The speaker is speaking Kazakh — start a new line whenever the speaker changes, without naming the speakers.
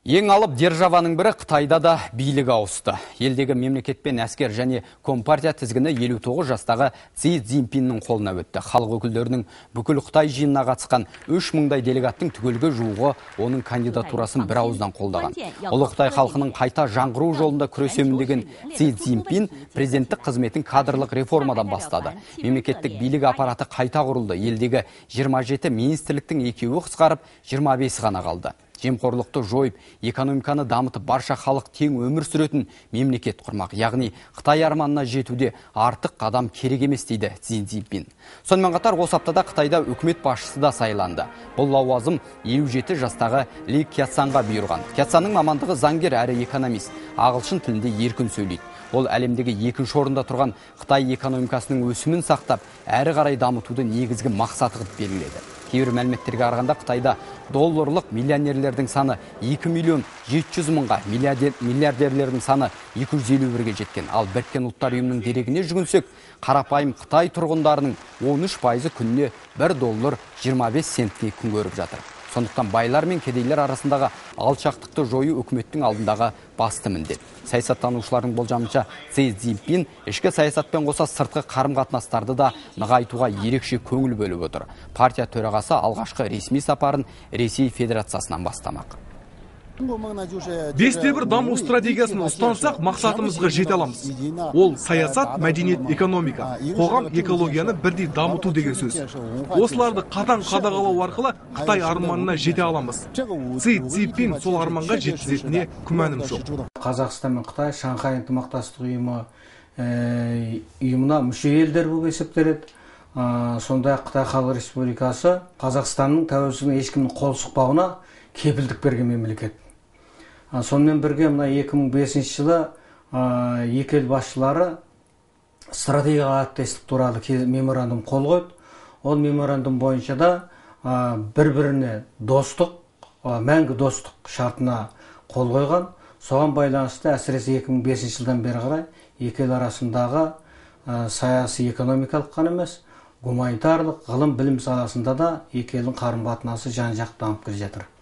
Ең алып державаның бірі Қытайда да билік ауысты. Елдегі мемлекетпен әскер және компартия тізгіні 59 жастағы Си Цзиньпиннің қолына өтті. Халық өкілдерінің бүкіл Қытай жиынына қатысқан 3000-дай делегаттың түгелге жуығы оның кандидатурасын бір ауыздан қолдаған. Ұлы Қытай халқының қайта жаңғыру жолында күресемін деген Си Цзиньпин президенттік қызметін кадрлық реформадан бастады. Мемлекеттік билік аппараты қайта құрылды. Елдегі 27 министрліктің екеуі қысқарып, 25 ғана қалды. Жемқорлықты жойып, экономиканы дамытып, барша халық тең өмір сүретін мемлекет құрмақ. Яғни Қытай арманына жетуде артық қадам керек емес дейді Си Цзиньпин. Сонымен қатар осы аптада Қытайда үкімет басшысы да сайланды. Бұл лауазым 57 жастағы Ли Кяцанға бұйырған. Кяцанның мамандығы заңгер әрі экономист. Ағылшын тілінде еркін сөйлейді. Ол әлемдегі екінші орында тұрған Қытай экономикасының өсімін сақтап, әрі қарай дамытуды негізгі мақсаты қылып белгіледі. Кейбір мәліметтерге қарағанда Қытайда долларлық миллионерлердің саны 2 миллион 700 мыңға, миллиардерлердің саны 251-ге жеткен. Ал Біріккен ұлттар ұйымының дерегіне жүгінсек, қарапайым Қытай тұрғындарының 13% күніне $1.25 күн көріп жатыр. Сондықтан байлар мен кедейлер арасындағы алшақтықты жою үкіметтің алдындағы басты міндет. Саясаттанушылардың болжамынша Си Цзиньпин ішкі саясатпен қоса сыртқы қарым-қатынастарды да нығайтуға ерекше көңіл бөліп отыр. Партия төрағасы алғашқы ресми сапарын Ресей Федерациясынан бастамақ.
5-те 1 даму стратегиясын ұстансақ, мақсатымызға жете аламыз. Ол саясат, мәдениет, экономика, қоғам, экологияны бірдей дамыту деген сөз. Осыларды қатаң қадағалау арқылы Қытай арманына жете аламыз. Си Цзиньпин сол арманға жеткізетініне күмәнім жоқ.
Қазақстан мен Қытай Шанхай ынтымақтастық ұйымына мүше елдер болып есептеледі. Сондай Қытай Халық Республикасы Қазақстанның тәуелсіздігіне ешкімнің қол сұқпауына кепілдік берген мемлекет. Сонымен бірге 2005 жылы екі ел басшылары стратегиялық әріптестік туралы меморандум қол қойды. Ол меморандум бойынша да бір-біріне достық, мәңгі достық шартына қол қойған. Соған байланысты әсіресе 2005 жылдан бері қарай екі ел арасындағы саяси экономикалық қана емес, гуманитарлық, ғылым, білім саласында да екі елдің қарым-қатынасы жан-жақты дамып келе жатыр.